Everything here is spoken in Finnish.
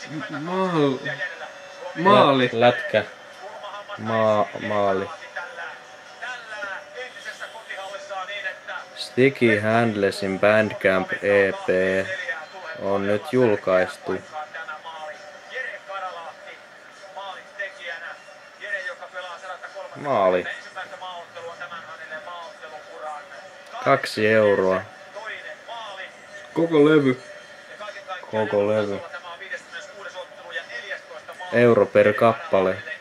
Maali. Lätkä. Maali. Sticky Handlesin Bandcamp EP on nyt julkaistu. Maali. 2 euroa. Koko levy. Koko levy. Euro per kappale.